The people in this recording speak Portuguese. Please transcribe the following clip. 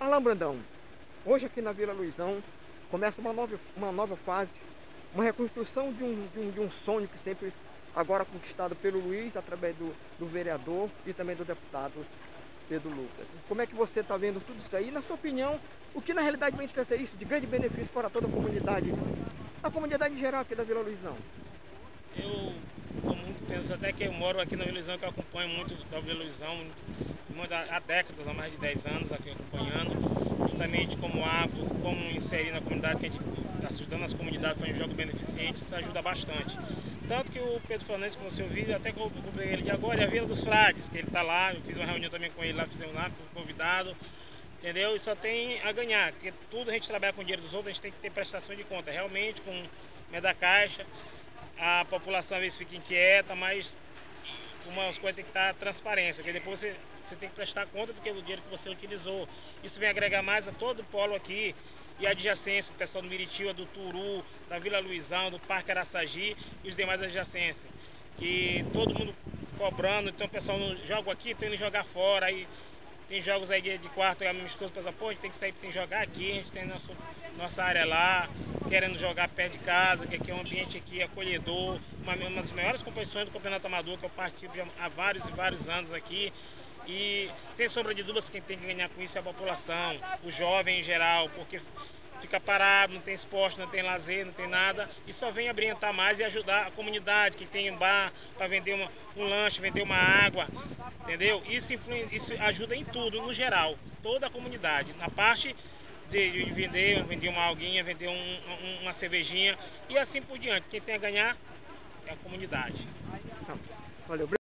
Alain Brandão, hoje aqui na Vila Luizão começa uma nova fase, uma reconstrução de um sonho que sempre agora conquistado pelo Luiz, através do vereador e também do deputado Pedro Lucas. Como é que você está vendo tudo isso aí? Na sua opinião, o que na realidade vai trazer isso de grande benefício para toda a comunidade em geral aqui da Vila Luizão? Eu sou muito penso até que eu moro aqui na Vila Luizão, que eu acompanho muito da Vila Luizão, há décadas, há mais de 10 anos aqui acompanhando, justamente como hábito, como inserir na comunidade, que a gente está ajudando as comunidades para um jogo beneficente, isso ajuda bastante. Tanto que o Pedro Fernandes, como você ouviu, até que eu comprei ele de agora, é a Vila dos Frades, que ele está lá, eu fiz uma reunião também com ele lá, fizemos lá, fui convidado, entendeu? E só tem a ganhar, porque tudo a gente trabalha com o dinheiro dos outros, a gente tem que ter prestação de conta, realmente, com da Caixa. A população às vezes fica inquieta, mas umas coisas tem que estar transparência, porque depois você tem que prestar conta do dinheiro que você utilizou. Isso vem agregar mais a todo o polo aqui e a adjacência, o pessoal do Miritiva, do Turu, da Vila Luizão, do Parque Araçagi e os demais adjacências. Que todo mundo cobrando, então o pessoal não joga aqui, tem que jogar fora, aí tem jogos aí de quarto, a minha esposa pensa, pô, a gente tem que sair para jogar aqui, a gente tem nossa área lá, querendo jogar perto de casa, que aqui é um ambiente aqui acolhedor, uma das maiores competições do Campeonato Amador, que eu participo há vários e vários anos aqui. E sem sombra de dúvidas, quem tem que ganhar com isso é a população, o jovem em geral, porque fica parado, não tem esporte, não tem lazer, não tem nada, e só vem abrilhantar mais e ajudar a comunidade, que tem um bar para vender um lanche, vender uma água, entendeu? Isso ajuda em tudo, no geral, toda a comunidade, na parte de vender uma alguinha, vender uma cervejinha e assim por diante. Quem tem a ganhar é a comunidade. Valeu.